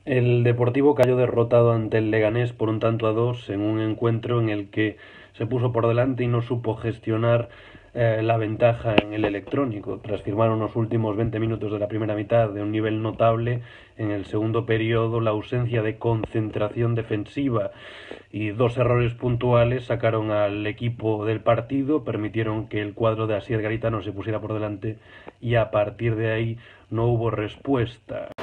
El Deportivo cayó derrotado ante el Leganés por un tanto a dos en un encuentro en el que se puso por delante y no supo gestionar la ventaja en el electrónico. Tras firmar unos últimos 20 minutos de la primera mitad de un nivel notable, en el segundo periodo la ausencia de concentración defensiva y dos errores puntuales sacaron al equipo del partido, permitieron que el cuadro de Asier Garitano se pusiera por delante y a partir de ahí no hubo respuesta.